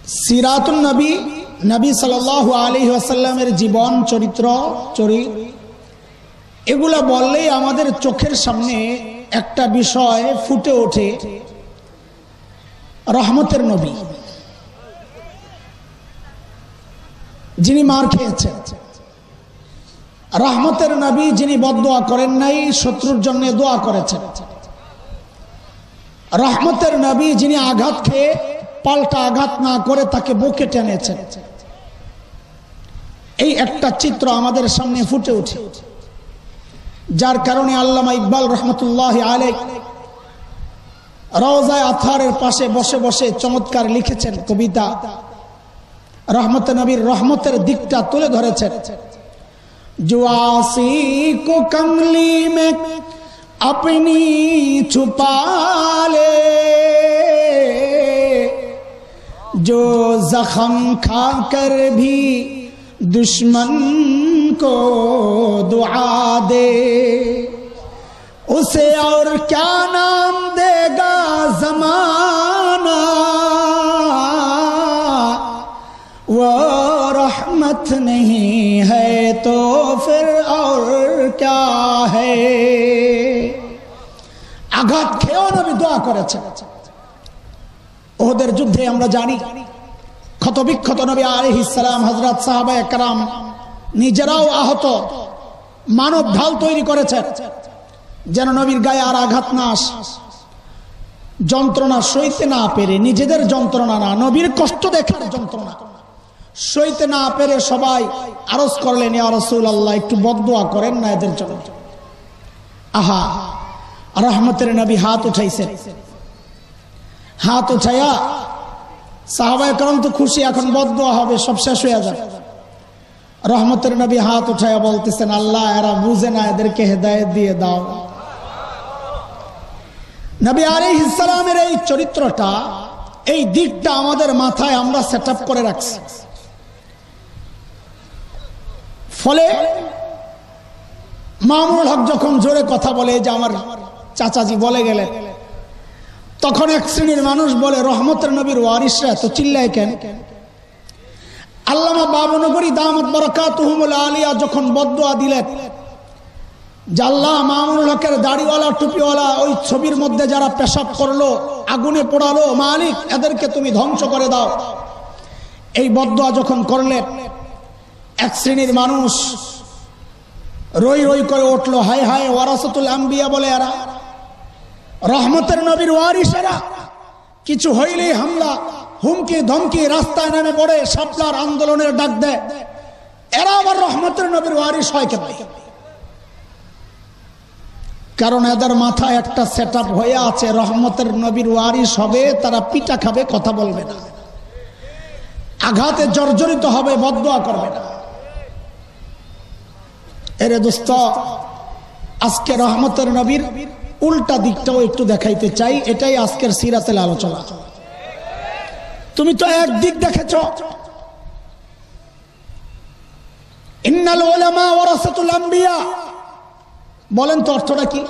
সিরাতুন নবী, নবী সাল্লাল্লাহু আলাইহি ওয়াসাল্লামের জীবন চরিত্র এগুলা বললেই আমাদের চোখের সামনে একটা বিষয় ফুটে ওঠে, রহমতের নবী যিনি মার খেয়েছেন, রহমতের নবী যিনি বদদোয়া করেন নাই, শত্রুর জন্য দোয়া করেছেন, রহমতের নবী যিনি আঘাত খেয়ে পাল্টা আঘাত না করে তাকে বুকে টেনেছেন। এই একটা চিত্র আমাদের সামনে ফুটে ওঠে, যার কারণে আল্লামা ইকবাল রহমতুল্লাহি আলাইহি রওজায়ে আতহারের পাশে বসে বসে চমৎকার লিখেছেন কবিতা, রহমতে নবীর রহমতের দিকটা তুলে ধরেছেন। जो आसी को कमली में अपनी छुपा ले, जो जख्म खाकर भी दुश्मन को दुआ दे, उसे और क्या नाम देगा जमाना, वो रहमत नहीं है तो फिर और क्या है। আঘাত খেয়েও নবী দোয়া করেছেন। ওহদের যুদ্ধে আমরা জানি ক্ষতবিক্ষত নবী আলাইহিস সালাম, হযরত সাহাবায়ে কেরাম নিজেরাও আহত, মানব ঢাল তৈরি করেছেন যেন নবীর গায়ে আর আঘাত না আসে। যন্ত্রণা সইতে না পেরে, নিজেদের যন্ত্রণা না, নবীর কষ্ট দেখার যন্ত্রণা সইতে না পেরে সবাই আরজ করলেন, ইয়া রাসূলুল্লাহ একটু বদদোয়া করেন না এদের জন্য। আহা, রহমতের নবী হাত উঠাইছেন, হাত উঠাইয়া সাহাবায়ে কেরাম তো খুশি, এখন বদদোয়া হবে, সব শেষ হয়ে যাবে। রহমতের নবী হাত উঠাইয়া বলতেছেন, আল্লাহ এরা বুঝে না, এদেরকে হেদায়েত দিয়ে দাও। নবী আলাইহিস সালামের এই চরিত্রটা, এই দিকটা আমাদের মাথায় আমরা সেটআপ করে রাখছি। ফলে মামুনুল হক যখন জোরে কথা বলে, যে আমার চাচাজি বলে গেলেন, তখন এক শ্রেণীর মানুষ বলে, রহমতের নবীর ওয়ারিসরা এত চিল্লায় কেন? আল্লামা বাবনগরী দামাত বারাকাতুহুমুল আলিয়া যখন বদদোয়া দিলেন যে আল্লাহ মামুনুল হকের দাড়িওয়ালা টুপিওয়ালা ওই ছবির মধ্যে যারা পেশাব করলো, আগুনে পোড়ালো, মালিক এদেরকে তুমি ধ্বংস করে দাও, এই বদদোয়া যখন করলেন, এক শ্রেণীর মানুষ রই রই করে উঠলো, হায় হায় ওয়ারাসাতুল আম্বিয়া বলে এরা, রহমতের নবীর ওয়ারিস এরা, কিছু হইলেই হামলা, হুমকি ধমকি, রাস্তায় নেমে পড়ে, শাপলার আন্দোলনের ডাক দেয়, এরা আবার রহমতের নবীর ওয়ারিস হয় কেন? কারণ এদের মাথায় একটা সেটআপ হয়ে আছে, রহমতের নবীর ওয়ারিস হবে, তারা পিটা খাবে, কথা বলবে না, আঘাতে জর্জরিত হবে, বদদোয়া করবে না। এরে দোস্ত, আজকে রহমতের নবীর উল্টা দিকটাও একটু দেখাইতে চাই, এটাই আজকের সিরাতের আলোচনা। তুমি তো এক দিক দেখেছ, ইন্নাল উলামা ওয়ারাসাতুল আম্বিয়া, বলেন তো অর্থটা কি?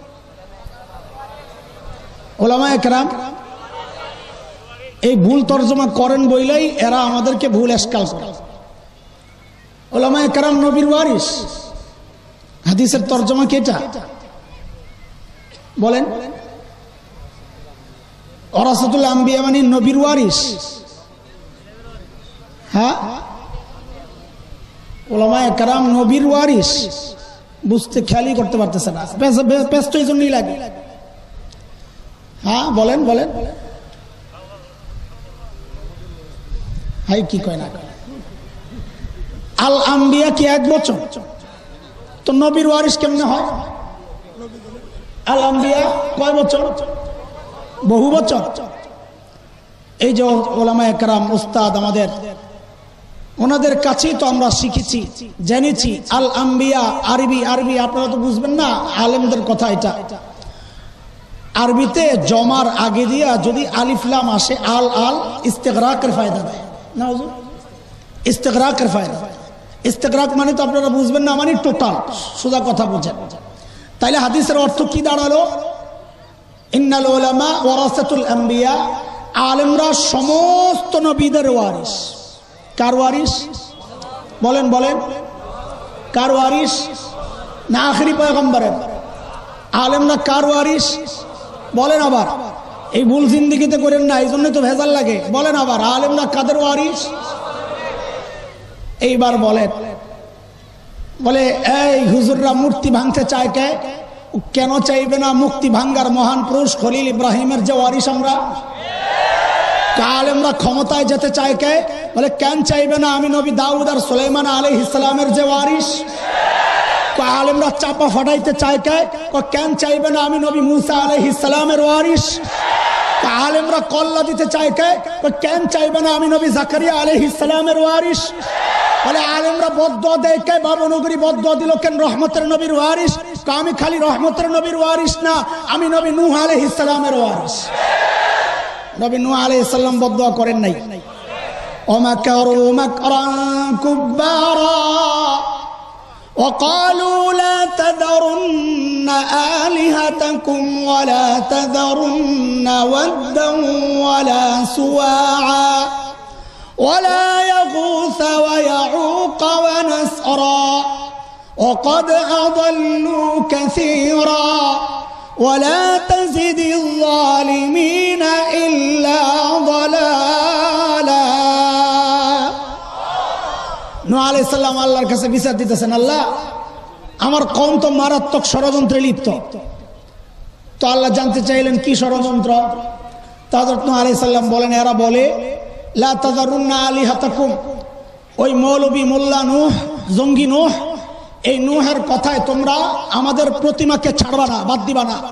উলামায়ে কেরাম এই ভুল তর্জমা করেন বইলেই এরা আমাদেরকে ভুল এসকাল করে। উলামায়ে কেরাম নবীর ওয়ারিস, হাদিসের তর্জমা কি এটা? বলেন, ওয়ারাসাতুল আম্বিয়া মানে নবীর ওয়ারিস। হ্যাঁ, উলামায়ে কেরাম নবীর ওয়ারিস বুঝতে খেয়ালই করতে পারতেছে না, ব্যস্ত এই জন্যই লাগে। হ্যাঁ বলেন বলেন, হাই কি কয় না, আল আম্বিয়া কি এক বচন? তো নবীর ওয়ারিস কেমনে হয়? আল আম্বিয়া কয় বচন? বহু বচন। এই যে উলামায়ে কেরাম উস্তাদ আমাদের, ওনাদের কাছেই তো আমরা শিখেছি, জেনেছি। আল আম্বিয়া আরবি, আরবি আপনারা তো বুঝবেন না, আলেমদের কথা এটা। আরবিতে জমার আগে দিয়া যদি আলিফ লাম আসে, আল আল ইস্তেগরাকের ফায়দা দেয় না হুজুর, ইস্তেগরাকের ফায়দা। ইস্তেগরাক মানে তো আপনারা বুঝবেন না, মানে টোটাল, সোজা কথা বুঝেন। তাইলে হাদিসের অর্থ কি দাঁড়ালো? ইন্নাল উলামা ওয়ারাসাতুল আম্বিয়া, আলেমরা সমস্ত নবীদের ওয়ারিস। কার ওয়ারিস? বলেন বলেন, কার ওয়ারিস? না আখেরি পয়গম্বরের? আলেমরা কার ওয়ারিস? বলেন আবার, এই ভুল জিন্দিগিতে করেন না, এই জন্যই তো ভেজাল লাগে। বলেন আবার, আলেমরা কাদের ওয়ারিস? এইবার বলেন, বলে এই হুজুররা মূর্তি ভাঙতে চায় কে? কেন চাইবে না? মুক্তি ভাঙ্গার মহান পুরুষ খলিল ইব্রাহিমের যে ওয়ারিস আমরা। আলেমরা ক্ষমতায় যেতে চায় কে? বলে কেন চাইবে না? আমি নবী দাউদ আর সুলাইমান আলাইহিস সালামের যে ওয়ারিস। আলেমরা চাপা ফাটাইতে চায় কে? কেন চাইবে না? আমি নবী মুসা আলাইহিস সালামের ওয়ারিস। আলেমরা কল্লা দিতে চায় কে? কেন চাইবে না? আমি নবী জাকারিয়া আলাইহিস সালামের ওয়ারিস। বলে আলেমরা বদদুয়া দেয় কে? বাবনগরী বদদুয়া দিল কেন? রহমতের নবীর ওয়ারিস। আমি খালি রহমতের নবীর ওয়ারিস না, আমি নবী নূহ আলাইহিস সালামের ওয়ারিস। নবী নূহ আলাইহিস সালাম বদদুয়া করেন নাই? ওমাকারু মাকরান কুব্বারা وقالوا لا تذرن آلهتكم ولا تذرن ودا ولا سواعا ولا يغوث ويعوق ونسرا وقد أضلوا كثيرا ولا تزد الظالمين إلا ضلالا। নূহ আলাইহিস সালাম আল্লাহর কাছে বিচার দিতেছেন, আল্লাহ আমার কওম তো মারাত্মক ষড়যন্ত্রে লিপ্ত। তো আল্লাহ জানতে চাইলেন কি ষড়যন্ত্র? তো হযরত নূহ আলাইহিস সালাম বলেন, এরা বলে লা তাযারুন্না আলিহাতাকুম, ওই মৌলবী মোল্লা নূহ, জঙ্গি নূহ, এই নূহের কথায় তোমরা আমাদের প্রতিমাকে ছাড়বা না, বাদ দিবা না।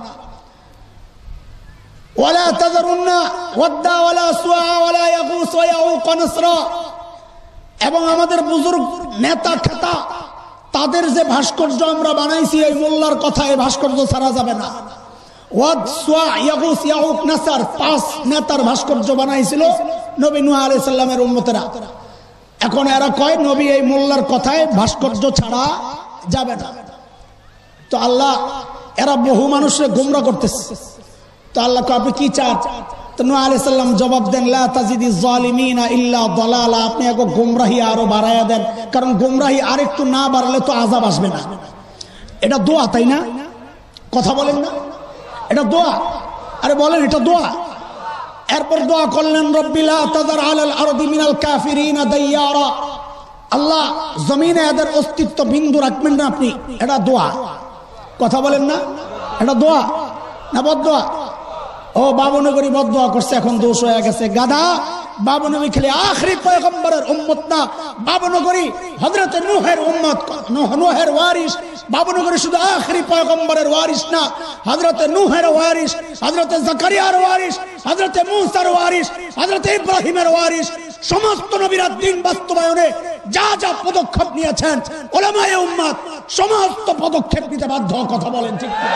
ওয়ালা তাযারুন্না ওয়াদ্দা ওয়ালা সুআ ওয়ালা ইয়াগুস ওয়া ইয়াউক ওয়া নাসরা, এবং আমাদের বুজুর্গ নেতা খেতা তাদের যে ভাস্কর্য আমরা বানাইছি এই মোল্লার কথা, এই ভাস্কর্য ছাড়া যাবে না। ওয়াদ সুআ ইয়াগুস ইয়াউক নাসর, 5 নেতার ভাস্কর্য বানাইছিল নবী নূহ আলাইহিস সালামের উম্মতেরা। এখন এরা কয় নবী এই মোল্লার কথায় ভাস্কর্য ছাড়া যাবে না। তো আল্লাহ, এরা বহু মানুষের গোমরা করতেছে। তো আল্লাহ কয় আপনি কি চান? তো নূহ আলাইহিস সালাম জবাব দেন, লা তাজিদিজ জালিমিনা ইল্লা দালালা, আপনি এক গোমরাহি আরো বাড়ায়া দেন, কারণ গোমরাহি আরেকটু না বাড়লে তো আযাব আসবে না। এটা দোয়া, তাই না? কথা বলেন না, এটা দোয়া? আরে বলেন, এটা দোয়া। এরপর দোয়া করলেন, রব্বি লা তাযার আলাল আরদি মিনাল কাফিরিনা দাইয়ারা, আল্লাহ জমিনে এদের অস্তিত্ব বিন্দু রাখবেন না আপনি। এটা দোয়া। কথা বলেন না, এটা দোয়া না বদদোয়া? ও বাবনগরী বদদোয়া করছে, এখন দোষ হয়ে গেছে। গাধা, বাবনগরী খেলে আখেরি পয়গম্বরের উম্মত না, বাবনগরী হযরত নূহের উম্মত, নূহের ওয়ারিস। বাবনগরী শুধু আখেরি পয়গম্বরের ওয়ারিস না, হযরত নূহের ওয়ারিস, হযরত জাকারিয়ার ওয়ারিস, হযরত মূসার ওয়ারিস, হযরত ইব্রাহিমের ওয়ারিস। সমস্ত নবীরা দ্বীন বাস্তবায়নে যা যা পদক্ষেপ নিয়েছেন, উলামায়ে উম্মত সমস্ত পদক্ষেপ নিতে বাধ্য। কথা বলেন ঠিক কি?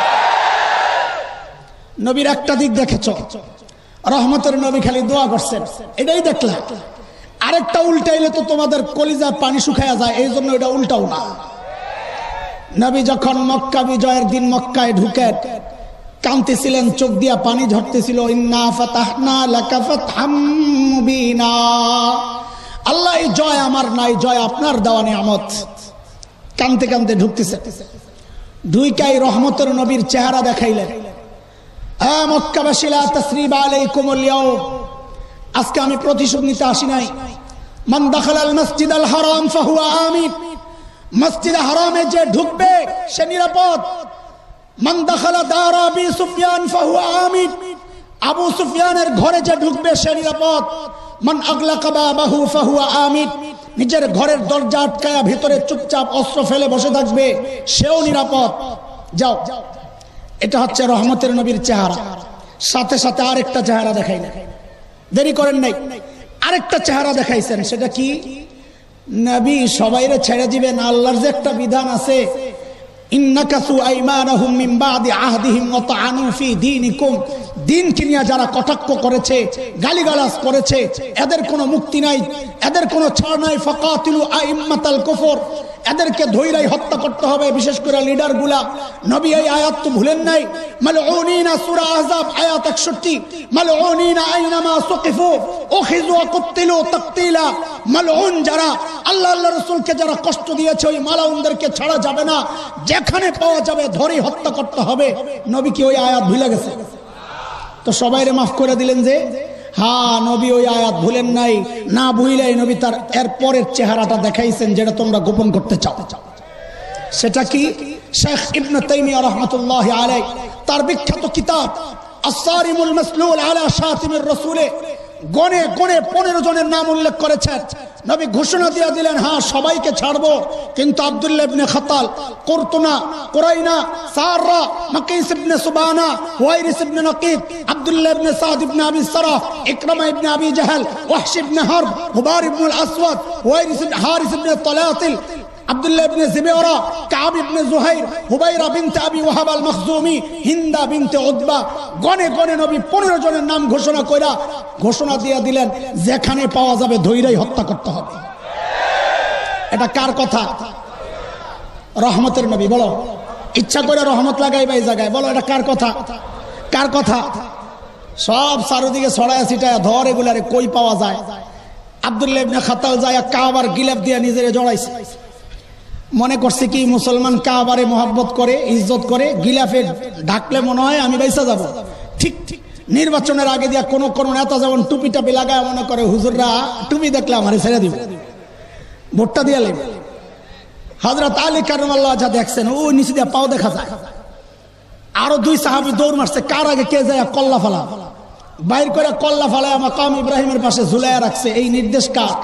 নবীর একটা দিক দেখেছ, রহমতের নবী খালি দোয়া করছেন, এটাই দেখলাম। আরেকটা উল্টাইলে তো তোমাদের কলিজা পানি শুকায়া যায়, এই জন্য এটা উল্টাও না। নবী যখন মক্কা বিজয়ের দিন মক্কায় ঢুকে কাঁদতেছিলেন, চোখ দিয়া পানি ঝরতেছিল, ইন্না ফাতাহনা লাকা ফাতহাম মুবিনা, আল্লাহ এই জয় আমার নাই, জয় আপনার দেওয়া নিয়ামত। কাঁদতে কাঁদতে ঢুকতেছে, ঢুইকাই রহমতের নবীর চেহারা দেখাইলেন। মক্কাবাসী, লা তাসরিবা আলাইকুমুল ইয়াউম, আজকে আমি প্রতিশোধ নিতে আসি নাই। মান দাখালাল মসজিদাল হারাম ফাহুয়া আমিন, মসজিদে হারামে যে ঢুকবে সে নিরাপদ। মান দাখালা দার আবি সুফিয়ান ফাহুয়া আমিন, আবু সুফিয়ানের ঘরে যে ঢুকবে সে নিরাপদ। মান আগলাকা বাবাহু ফাহুয়া আমিন, নিজের ঘরের দরজা আটকায়া ভিতরে চুপচাপ অস্ত্র ফেলে বসে থাকবে সেও নিরাপদ। যাও, এটা হচ্ছে রহমতের নবীর চেহারা। সাথে সাথে আরেকটা চেহারা দেখাইলেন, দেরি করেন নাই, আরেকটা চেহারা দেখাইছেন। সেটা কি? নবী সবাইরে ছেড়ে দিবেন, আল্লাহর যে একটা বিধান আছে, ইন্নাকাসু আইমানাহুম মিন বাদি আহদিহিম ওয়া তাআনু ফি দীনিকুম, দিনকে নিয়ে যারা কটাক্ষ করেছে, গালিগালাজ করেছে, এদের কোনো মুক্তি নাই, এদের কোনো ছাড় নাই। ফাকাতিলু আইম্মাতাল কুফর, এদেরকে ধৈরাই হত্যা করতে হবে, বিশেষ করে লিডার গুলা। নবী এই আয়াত তো ভুলেন নাই, মালউনিনা সূরা আহজাব আয়াত 61, মালউনিনা আইনামা সুকিফু উখিযু ওয়া কুতিলু তাকতিলা। মালউন যারা, আল্লাহ রাসূলকে যারা কষ্ট দিয়েছে, ওই মালাউনদেরকে ছাড়া যাবে না, যেখানে পাওয়া যাবে ধরেই হত্যা করতে হবে। নবী কি ওই আয়াত ভুলে গেছে? তো সবাইরে মাফ করে দিলেন যে হ্যাঁ, নবী ওই আয়াত ভুলেন নাই। না ভুলেই নবী তার এর পরের চেহারাটা দেখাইছেন, যেটা তোমরা গোপন করতে চাও। সেটা কি? শেখ ইবনে তাইমিয়া রাহমাতুল্লাহি আলাইহি তার বিখ্যাত কিতাব আস-সারিমুল মাসলুল আলা শাতিমির রাসূলে গনে গনে 15 জনের নাম উল্লেখ করেছেন। নবী ঘোষণা দিয়ে দিলেন, হ্যাঁ সবাইকে ছাড়বো, কিন্তু Abdullah ibn Khatal, Qurtuna, Quraina, Sarra, Maqis ibn Subana, Wairis ibn Naqib, Abdullah ibn Saad ibn Abi Sarah, Ikrima ibn Abi Jahl, Wahsh ibn Harb, Hubar ibn al Aswad, Wairis ibn Haris ibn Talatil, Abdullah ibn Jibayra, Kab ibn Zuhair, Hubaira bint Abi Wahab আল-মখজুমি, Hinda বিনতে Utba. গনে গনে নবী 15 জনের নাম ঘোষণা কইরা ঘোষণা দিয়ে দিলেন, যেখানে পাওয়া যাবে ধৈরাই হত্যা করতে হবে। এটা কার কথা? রহমতের নবী। বলো, ইচ্ছা করে রহমত লাগাইবা এই জায়গায়, বলো এটা কার কথা? কার কথা? সব চারদিকে ছড়ায় ছিটায় ধর, এগুলারে কই পাওয়া যায়? আব্দুল্লাহ ইবনে খাতাল যায় কাবার গিলাফ দিয়ে নিজেরে জড়াইছে। মনে করছে কি মুসলমান কাবারে মোহাব্বত করে, ইজ্জত করে, গিলাফে ঢাকলে মনে হয় আমি বাইসা যাব। ঠিক ঠিক নির্বাচনের আগে দিয়া কোন কোন নেতা যেমন টুপি টাপি লাগায়, মনে করে হুজুররা টুপি দেখলে আমারে ছেড়ে দিব, ভোটটা দিয়ে লেব। হযরত আলী কারামাল্লাহু ওয়াজহা দেখছেন, ও নিচে দিয়া পাও দেখা যায়। আরো 2 সাহাবী দৌড় মারছে, কার আগে কে যায় কল্লা ফালা, বাইর করে কল্লা ফালায় মাকাম ইব্রাহিমের পাশে ঝুলাইয়া রাখছে। এই নির্দেশ কার?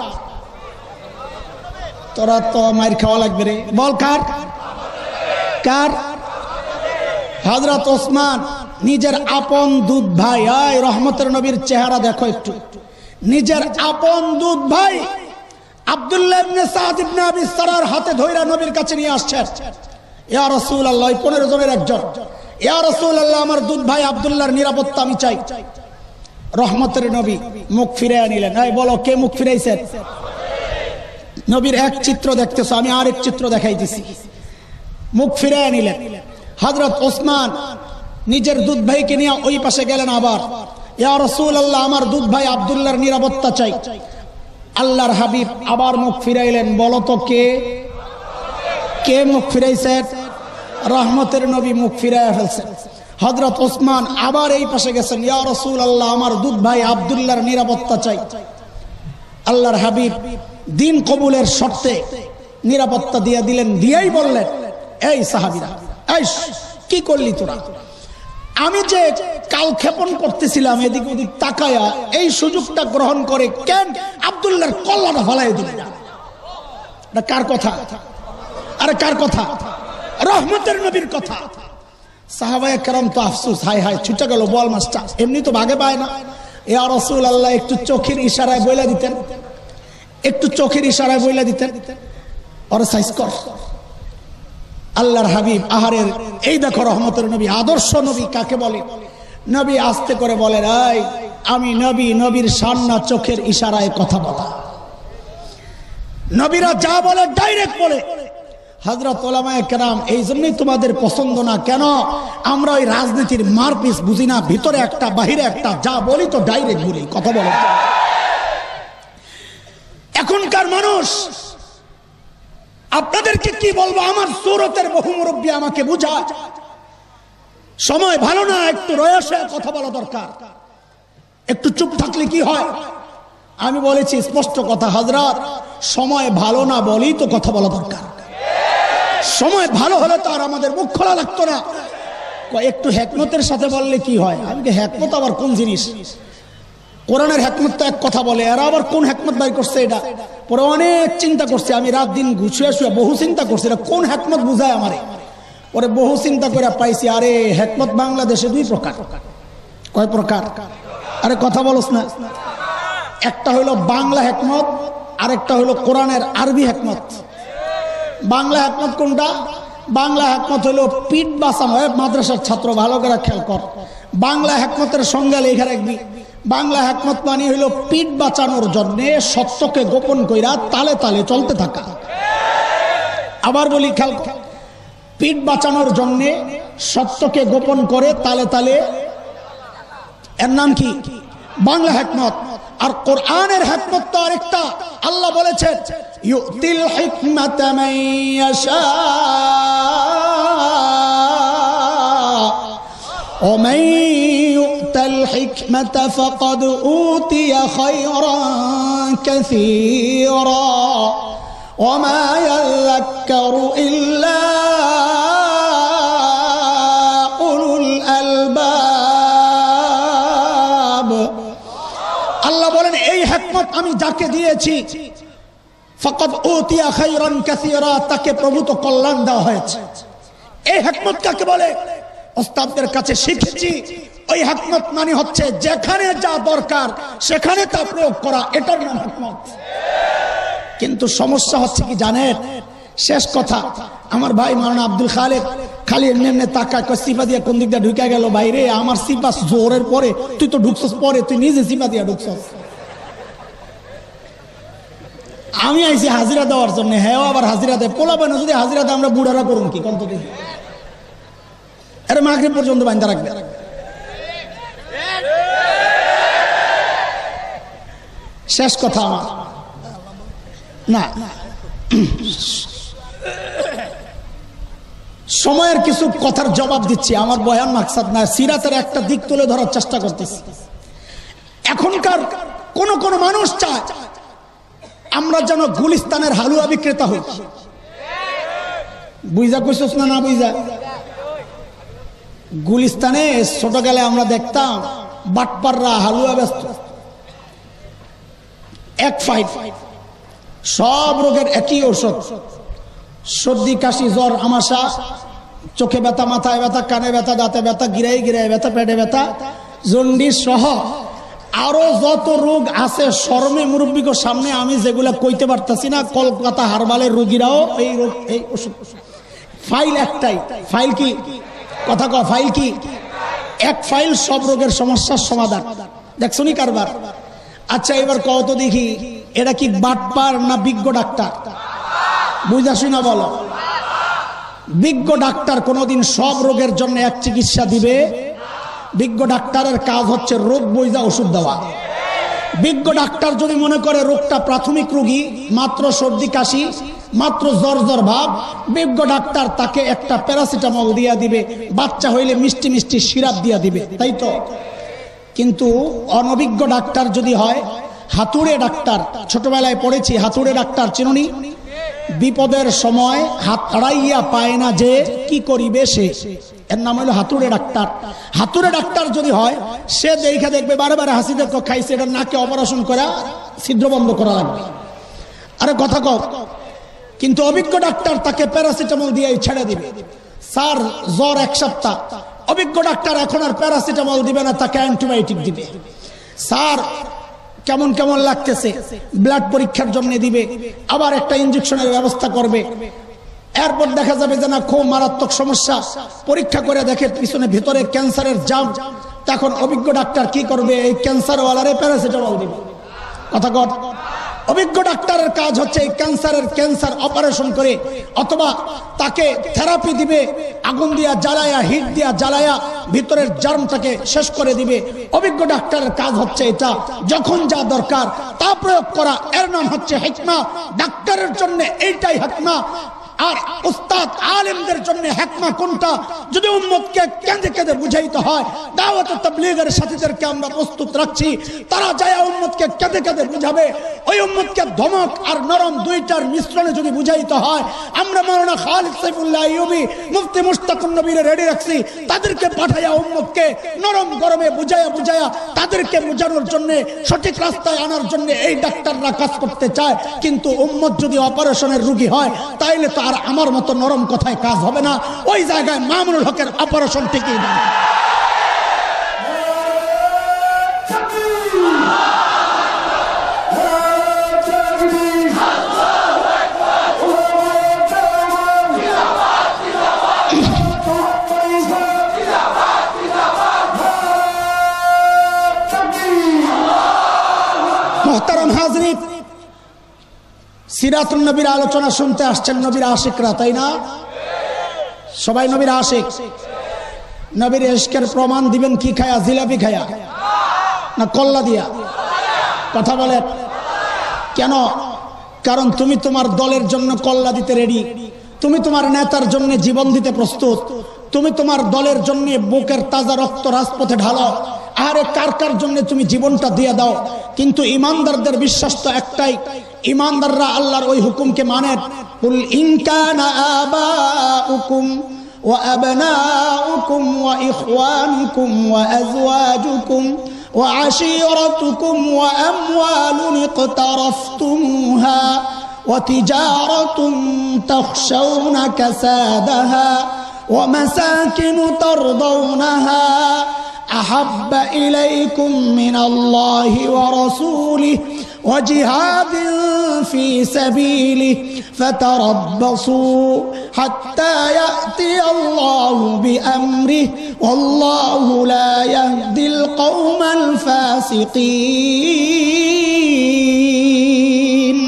তোরা তো মাইর খাওয়া লাগবে রে, বল কার? কার? হযরত ওসমান নিজের আপন দুধ ভাই, এই রহমতের নবীর চেহারা দেখো একটু, নিজের আপন দুধ ভাই আব্দুল্লাহ ইবনে সাদ ইবনে আবি সারার হাতে ধইরা নবীর কাছে নিয়ে আসছেন। ইয়া রাসূলুল্লাহ, 15 জনের একজন, ইয়া রাসূলুল্লাহ আমার দুধ ভাই আব্দুল্লাহর নিরাপত্তা আমি চাই। রহমতের নবী মুখ ফিরাইয়া নিলেন। এই বলো, কে মুখ ফিরাইছেন? নবীর এক চিত্র দেখতেছো, আমি আরেক চিত্র দেখাইতেছি। মুখ ফিরাইয়া নিলেন। হযরত ওসমান নিজের দুধ ভাইকে নিয়ে ওই পাশে গেলেন। আবার ইয়া রাসূলুল্লাহ আমার দুধ ভাই আব্দুল্লাহর নিরাপত্তা চাই। আল্লাহর হাবিব আবার মুখ ফিরাইলেন। বলো তো কে? কে মুখ ফিরাইছেন? রহমতের নবী মুখ ফিরাইয়া ফেলছেন। হযরত ওসমান আবার এই পাশে গেছেন। ইয়া রাসূলুল্লাহ আমার দুধ ভাই আব্দুল্লাহর নিরাপত্তা চাই। আল্লাহর হাবিব দিন কবুলের শর্তে নিরাপত্তা দিয়ে দিলেন। দিয়েই বললেন, এই সাহাবীরা, এই কি করলি তোরা? আমি যে কাল ক্ষেপণ করতেছিলাম এদিক ওদিক তাকায়া, এই সুযোগটা গ্রহণ করে কেন আব্দুল্লাহর কল্লাটা ফলাই দিল? এটা কার কথা? আরে কার কথা? রহমতের নবীর কথা। সাহাবায়ে কেরাম তো আফসোস, হায় হায় ছুটে গেল বল মাছটা, এমনি তো ভাগে পায় না। ইয়া রাসূলুল্লাহ একটু চোখের ইশারায় বইলা দিতেন, একটু চোখের ইশারায় বইলা দিতেন, ওর সাইজ কর। আল্লাহর হাবিব আহারের এই দেখো রহমতের নবী, আদর্শ নবী কাকে বলে? নবী আস্তে করে বলেন, এই আমি নবী, নবীর শান না চোখের ইশারায় কথা বলা। নবীরা যা বলে ডাইরেক্ট বলে। হযরত উলামায়ে কেরাম এই জন্যই তোমাদের পছন্দ না। কেন? আমরা ওই রাজনীতির মারপিস বুঝি না, ভিতরে একটা বাহিরে একটা, যা বলি তো ডাইরেক্ট বলি, কথা বলে। এখনকার মানুষ, আপনাদেরকে কি বলবো, আমার সুরতের বহু মুরব্বী আমাকে বুঝায়, সময় ভালো না, একটু রয়সে কথা বলা দরকার। একটু চুপ থাকলে কি হয়? আমি বলেছি স্পষ্ট কথা, হযরত সময় ভালো না বলেই তো কথা বলা দরকার। সময় ভালো হলে তো আর আমাদের মুখ খোলা লাগতো না। একটু হিকমতের সাথে বললে কি হয়? আমি হিকমত আবার কোন জিনিস? কোরআনের হিকমত তো এক কথা বলে, এরা আবার কোন হিকমত বাই করছে এটা? পরে অনেক চিন্তা করছে, আমি রাত দিন শুয়ে শুয়ে বহু চিন্তা করছি, এটা কোন হিকমত বুঝায় আমারে। পরে বহু চিন্তা করে পাইছি, আরে হিকমত বাংলাদেশে 2 প্রকার। কয় প্রকার? আরে কথা বলছ না। একটা হলো বাংলা হিকমত, আরেকটা হলো কোরআনের আরবি হিকমত। বাংলা হিকমত কোনটা? বাংলা হিকমত হলো পিঠ বাঁচানো। মাদ্রাসার ছাত্র ভালো করে খেয়াল কর, বাংলা হেকমতের সংজ্ঞা লেখা রাখবি। বাংলা হেকমত মানে হইল পিঠ বাঁচানোর জন্য সত্যকে গোপন কইরা তালে তালে চলতে থাকা। আবার বলি খেয়াল, পিঠ বাঁচানোর জন্য সত্যকে গোপন করে তালে তালে, এর নাম কি? বাংলা হেকমত। আর কোরআনের হেকমত তো আরেকটা। আল্লাহ বলেছেন ইউতিল হিকমাতা মান ইয়াশা ওয়া মান ইউতাল হিকমাতা ফাকাদ উতিয়া খায়রান কাসীরা ওয়া মা ইয়াযাক্কারু ইল্লা উলুল আলবাব। আল্লাহ বলেন এই হিকমত আমি যাকে দিয়েছি ফাকাদ উতিয়া খায়রান কাসীরা, তাকে প্রভূত কল্যাণ দেওয়া হয়েছে। এই হিকমত কাকে বলে? ওস্তাদদের কাছে শিখেছি ওই হিকমত মানে হচ্ছে যেখানে যা দরকার সেখানে তা প্রয়োগ করা, এটার নাম হিকমত। কিন্তু সমস্যা হচ্ছে কি জানেন? শেষ কথা, আমার ভাই মাওলানা আব্দুল খালেক খালি এমনি এমনি তাকায় সিপা দিয়ে কোন দিক দিয়ে ঢুকে গেল। বাইরে আমার সিপা জোরের পরে, তুই তো ঢুকছস পরে, তুই নিজে সিপা দিয়ে ঢুকছস। আমি আইছি হাজিরা দেওয়ার জন্য, হ্যাঁ আবার হাজিরা দেয়। পোলাবে না যদি হাজিরা দেয় আমরা বুড়ারা করুন কি কন্ত দেখি? আরে মাগরিব পর্যন্ত বান্ধা রাখবে। শেষ কথা আমার না, সময়ের কিছু কথার জবাব দিচ্ছি, আমার বয়ান মাকসাদ না, সিরাতের একটা দিক তুলে ধরার চেষ্টা করতেছি। এখনকার কোন কোন মানুষ চায় আমরা যেন গুলিস্তানের হালুয়া বিক্রেতা হই। বুঝা কইছস না? না বুঝা? গুলিস্তানে ছোটকালে আমরা দেখতাম বাটপাররা হালুয়া ব্যস্ত, এক ফাইট, সব রোগের একই ঔষধ, সর্দি কাশি জ্বর আমাশা, চোখে ব্যথা, মাথায় ব্যথা, কানে ব্যথা, দাঁতে ব্যথা, গিরাই গিরাই ব্যথা, পেটে ব্যথা, জন্ডিস সহ আরো যত রোগ আছে শরমে মুরব্বীকে সামনে আমি যেগুলা কইতে পারতাছি না, কলকাতা হারবালের রোগীরাও এই রোগ, এই ওষুধ। ফাইল একটাই। ফাইল কি? কথা কয়, ফাইল কি? এক ফাইল, সব রোগের সমস্যার সমাধান। দেখছো নি কারবার? আচ্ছা এবার কত দেখি, এটা কি বাটপার না বিজ্ঞ ডাক্তার? বুঝাছি না বলো? বিজ্ঞ ডাক্তার কোনোদিন সব রোগের জন্য এক চিকিৎসা দিবে? বিজ্ঞ ডাক্তারের কাজ হচ্ছে রোগ বুঝা ওষুধ দেওয়া। বিজ্ঞ ডাক্তার যদি মনে করে রোগটা প্রাথমিক রোগী, মাত্র সর্দি কাশি, মাত্র জ্বর জ্বর ভাব, বিজ্ঞ ডাক্তার তাকে একটা প্যারাসিটামল দিয়া দিবে, বাচ্চা হইলে মিষ্টি মিষ্টি সিরাপ দিয়া দিবে, তাই তো? কিন্তু অনভিজ্ঞ ডাক্তার যদি হয়, হাতুড়ে ডাক্তার, ছোটবেলায় পড়েছি হাতুড়ে ডাক্তার, চিনুনি? বিপদের সময় হাত আড়াইয়া পায় না যে কি করিবে সে, এর নাম হলো হাতুড়ে ডাক্তার। হাতুড়ে ডাক্তার যদি হয়, সে দেখা দেখবে বারে বারে হাসি দেখো খাইছে, এটা নাকে অপারেশন করা ছিদ্র বন্ধ করা লাগবে। আরে কথা কও। কিন্তু অভিজ্ঞ ডাক্তার তাকে প্যারাসিটামল দিয়ে ছেড়ে দিবে। স্যার জ্বর এক সপ্তাহ, অভিজ্ঞ ডাক্তার এখন আর প্যারাসিটামল দিবে না, তাকে অ্যান্টিবায়োটিক দিবে। স্যার কেমন কেমন লাগতেছে, ব্লাড পরীক্ষার জন্য দিবে, আবার একটা ইনজেকশনের ব্যবস্থা করবে। এরপর দেখা যাবে যে না খুব মারাত্মক সমস্যা, পরীক্ষা করে দেখে পিছনে ভিতরে ক্যান্সারের জাম, তখন অভিজ্ঞ ডাক্তার কি করবে? এই ক্যান্সারওয়ালারে প্যারাসিটামল দিবে। কথা কর। অভিজ্ঞ ডাক্তারের কাজ হচ্ছে এই ক্যান্সার অপারেশন করে, অথবা তাকে থেরাপি দিবে, আগুন দিয়া জ্বালায়া, হিট দিয়া জ্বালায়া ভিতরের জার্মটাকে শেষ করে দিবে। অভিজ্ঞ ডাক্তারের কাজ হচ্ছে এটা, যখন যা দরকার তা প্রয়োগ করা, এর নাম হচ্ছে হিকমা। ডাক্তারের জন্য এইটাই হিকমা। আর উস্তাদ আলেমদের জন্য হিকমা কোনটা? যদি উম্মতকে কেঁদে কেঁদে বুঝাইতে হয়, দাওয়াত তাবলীগের সাথীদেরকে আমরা প্রস্তুত রাখছি, তারা যায় উম্মতকে কেঁদে কেঁদে বুঝাবে। ওই উম্মতকে ধমক আর নরম দুইটার মিশ্রণে যদি বুঝাইতে হয়, আমরা মাওলানা খালিদ সাইফুল্লাহ আইয়ুবী, মুফতি মুশতাকুন নবীরে রেডি রাখছি, তাদেরকে পাঠাইয়া উম্মতকে নরম গরমে বুঝাইয়া বুঝাইয়া তাদেরকে বোঝানোর জন্য, সঠিক রাস্তায় আনার জন্য এই ডাক্তাররা কাজ করতে চায়। কিন্তু উম্মত যদি অপারেশনের রোগী হয়, তাইলে তো আর আমার মতো নরম কথায় কাজ হবে না। ওই জায়গায় মামুনুল হকের অপারেশন থেকেই না। সিরাতুন নবীর আলোচনা শুনতে আসছেন নবীর আশিকরা, তাই না? সবাই নবীর আশিক। নবীর ইশকের প্রমাণ দিবেন কি খায়া? জিলাপি খায়া না কল্লা দিয়া? কথা বলেন কেন? কারণ তুমি তোমার দলের জন্য কল্লা দিতে রেডি, তুমি তোমার নেতার জন্য জীবন দিতে প্রস্তুত, তুমি তোমার দলের জন্য বুকের তাজা রক্ত রাজপথে ঢালো। আরে কার কার জন্য তুমি জীবনটা দিয়ে দাও। কিন্তু ইমানদারদের বিশ্বাস তো একটাই, ইমানদাররা আল্লাহর ওই হুকুমকে মানেন। কুল ইন কানা আবাউকুম ওয়া আবনাউকুম ওয়া ইখওয়ানুকুম ওয়া আজওয়াজুকুম ওয়া আশীরাতুকুম ওয়া আমওয়ালুন ইকতারাফতুমুহা ওয়া তিজারাতুন তাখশাউনা কাসাদাহা ওয়া মাসাকিনু তারদাউনাহা أحب إليكم من الله ورسوله وجهاد في سبيله فتربصوا حتى يأتي الله بأمره والله لا يهدي القوم الفاسقين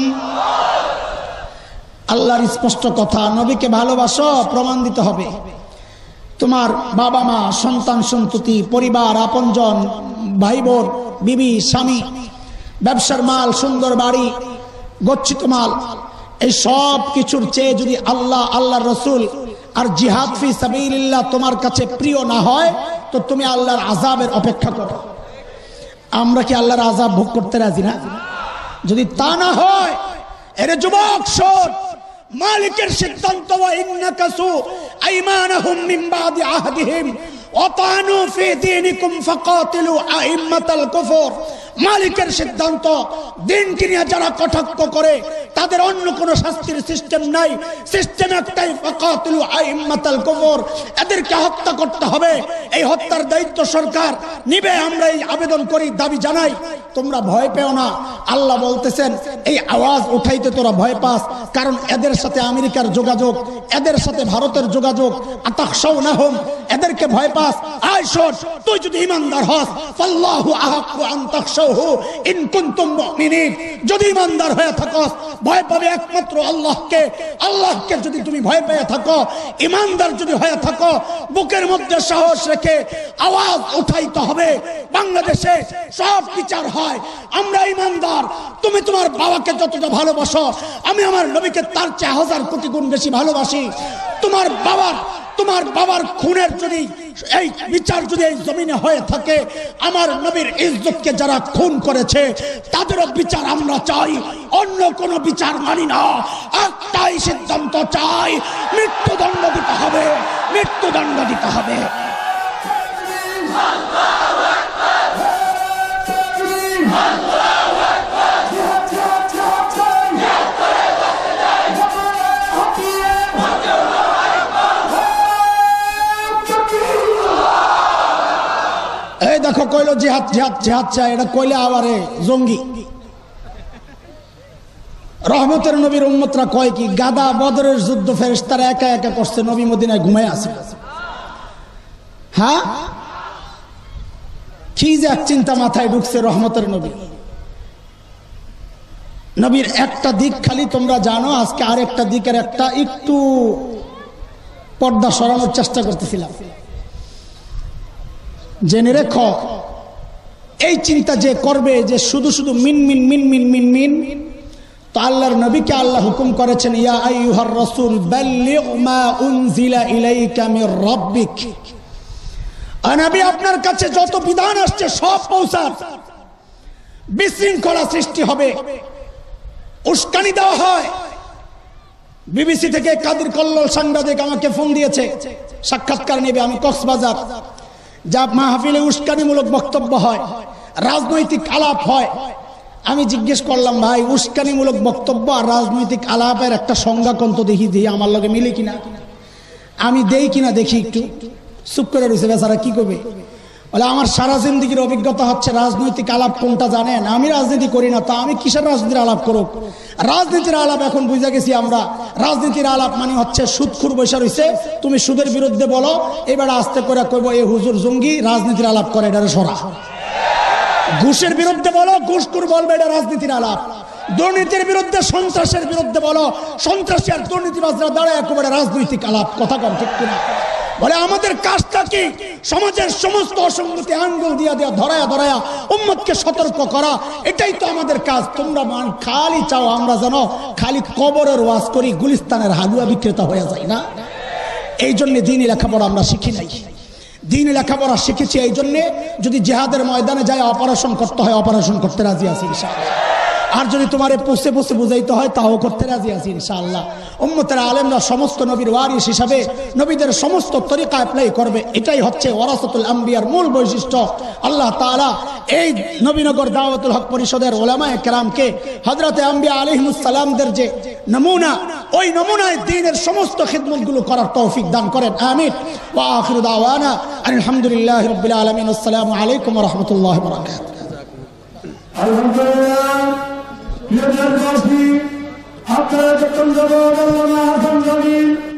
আল্লাহর স্পষ্ট কথা, নবীকে ভালোবাসো, প্রমাণ দিতে হবে। তোমার বাবা মা, সন্তান সন্ততি, পরিবার, আপনজন, ভাই বোন, বিবি, স্বামী, ব্যবসার মাল, সুন্দর বাড়ি, গচ্ছিত মাল, এই সব কিছুর চেয়ে যদি আল্লাহ, আল্লাহর রসুল আর জিহাদ ফি সাবিলিল্লাহ তোমার কাছে প্রিয় না হয়, তো তুমি আল্লাহর আযাবের অপেক্ষা করো। আমরা কি আল্লাহর আযাব ভোগ করতে রাজি না? যদি তা না হয়, এরে যুবক শোন, মালিকের সিদ্ধান্ত, ওয়া ইন্নাকাসু আইমানাহুম মিন বাদি আহদিহিম ওয়া তানু ফি দীনিকুম ফাকাতিলু আইম্মাতাল কুফর। মালিকের সিদ্ধান্ত, দিনকে নিয়ে যারা কটাক্ষ করে তাদের অন্য কোনো শাস্তির সিস্টেম নাই, সিস্টেম একটাই, ফাকাতিলু আইম্মাতাল কুফর। এদেরকে হত্যা করতে হবে। এই হত্যার দায়িত্ব সরকার নিবে। আমরা এই আবেদন করি, দাবি জানাই। তোমরা ভয় পেও না। আল্লাহ বলতেছেন এই আওয়াজ উঠাইতে তোরা ভয় পাস, কারণ এদের সাথে আমেরিকার যোগাযোগ, এদের সাথে ভারতের যোগাযোগ। আতাখশাউনাহুম, এদেরকে ভয় পাস। আয় শোন, তুই যদি ঈমানদার হস, ফাল্লাহু আহাক্কু আন তাখশাউহু ইন কুনতুম মুমিনিন। যদি ঈমানদার হয়ে থাকস, ভয় পাবে একমাত্র আল্লাহকে। আল্লাহকে যদি তুমি ভয় পেয়ে থাকো, ঈমানদার যদি হয়ে থাকো, বুকের মধ্যে সাহস রেখে আওয়াজ উঠাইতে হবে। বাংলাদেশে সব বিচার হয়, আমরা ঈমানদার। তুমি তোমার বাবাকে যতটা ভালোবাসো, আমি আমার নবীকে তার চেয়ে 1000 কোটি গুণ বেশি ভালোবাসি। তোমার বাবার খুনের যদি এই বিচার যদি এই জমিনে হয়ে থাকে, আমার নবীর ইজ্জতকে যারা খুন করেছে তাদেরও বিচার আমরা চাই, অন্য কোনো বিচার মানি না। একটাই সিদ্ধান্ত চাই, মৃত্যুদণ্ড দিতে হবে, মৃত্যুদণ্ড দিতে হবে। এই দেখো কইলো জিহাদ জিহাদ জিহাদ চাই, এটা কইলে আবারে জঙ্গি। রহমতের নবীর উম্মতরা কয় কি, গাদা বদরের যুদ্ধ ফেরেশতারা একা একা করছে, নবী মদিনায় ঘুমায় আছে। হ্যাঁ, কি যে এক চিন্তা মাথায় ঢুকছে রহমতের নবী। নবীর একটা দিক খালি তোমরা জানো, আজকে আরেকটা দিকের একটা একটু পর্দা সরানোর চেষ্টা করতেছিলাম। জেনে রেখো, এই চিন্তা যে করবে যে শুধু শুধু মিন মিন মিন মিন মিন মিন, তো আল্লাহর নবীকে আল্লাহ হুকুম করেছেন, ইয়া আইয়ুহার রাসূল বাল্লিগ মা উনজিলা ইলাইকা মির রাব্বিক। নবী আপনার কাছে যত বিধান আসছে সব পৌঁছান। বিশৃঙ্খলা সৃষ্টি হবে, উস্কানি দেওয়া হয়। বিবিসি থেকে কাদির কল্লোল সাংবাদিক আমাকে ফোন দিয়েছে, সাক্ষাৎকার নেবে। আমি কক্সবাজার, যা মাহফিলে উস্কানিমূলক বক্তব্য হয়, রাজনৈতিক আলাপ হয়। আমি জিজ্ঞেস করলাম, ভাই উস্কানিমূলক বক্তব্য আর রাজনৈতিক আলাপের একটা সংজ্ঞা কোন তো দেখি, দিয়ে আমার লগে মিলে কিনা, আমি দেই কিনা দেখি। একটু চুপ করে রয়েছে বেচারা, কি করবে? বলে আমার সারা জিন্দিগির অভিজ্ঞতা হচ্ছে রাজনৈতিক আলাপ কোনটা জানেন? আমি রাজনীতি করি না, তা আমি কিসের রাজনীতির আলাপ করব? রাজনীতির আলাপ এখন বুঝে গেছি আমরা। রাজনীতির আলাপ মানে হচ্ছে সুদখুর বসে রয়েছে, তুমি সুদের বিরুদ্ধে বলো, এবার আস্তে করে কইব এ হুজুর জঙ্গি, রাজনীতির আলাপ করে, এটা সরা। ঘুষের বিরুদ্ধে বলো, ঘুষখোর বলবে, এটা রাজনীতির আলাপ। দুর্নীতির বিরুদ্ধে, সন্ত্রাসের বিরুদ্ধে বলো। সন্ত্রাসী আর দুর্নীতিবাজরা দাঁড়ায় একেবারে রাজনৈতিক আলাপ, কথা কম ঠিক কিনা? বলে আমাদের কাজটা কি? সমাজের সমস্ত অসঙ্গতি আঙ্গুল দিয়া দিয়া ধরায়া ধরায়া উম্মতকে সতর্ক করা, এটাই তো আমাদের কাজ। তোমরা খালি চাও আমরা যেন খালি কবরের ওয়াজ করি, গুলিস্তানের হালুয়া বিক্রেতা হয়ে যায় না? এই জন্য দ্বীনি লেখাপড়া আমরা শিখি নাই। দ্বীনি লেখাপড়া শিখেছি এই জন্যে, যদি জিহাদের ময়দানে যায় অপারেশন করতে হয়, অপারেশন করতে রাজি আছি ইনশাআল্লাহ। আর যদি তোমারে পুষে পুষে বুঝাইতে হয়, তাও করতে রাজি আছি ইনশাআল্লাহ। উম্মতের আলেমরা সমস্ত নবীর ওয়ারিস হিসাবে নবীদের সমস্ত তরিকা অ্যাপ্লাই করবে। এটাই হচ্ছে ওয়ারাসাতুল আম্বিয়ার মূল বৈশিষ্ট্য। আল্লাহ তাআলা এই নবীনগর দাওয়াতুল হক পরিষদের উলামায়ে কেরামকে হযরতে আম্বিয়া আলাইহিমুস সালামদের যে নমুনা, ওই নমুনায় দ্বীনের সমস্ত খিদমতগুলো করার তৌফিক দান করেন, আমিন। ওয়া আখিরু দাওয়ানা আলহামদুলিল্লাহি রাব্বিল আলামিন। আসসালামু আলাইকুম ওয়া রাহমাতুল্লাহি ওয়া বারাকাতুহু। আলহামদুলিল্লাহ। আপনারা যখন